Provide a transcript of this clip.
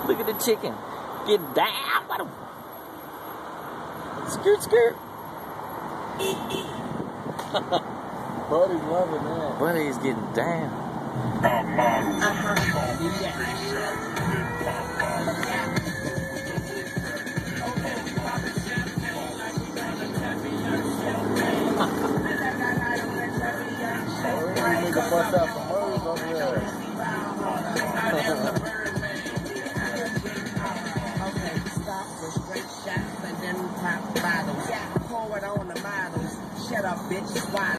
Look at the chicken. Getting down. What a... Skirt, skirt. Buddy's loving that. Buddy's getting down. We need to bust out some moves over there. Okay, stop with straight shots and then pop bottles. Pour it on the models. Shut up, bitch. Why?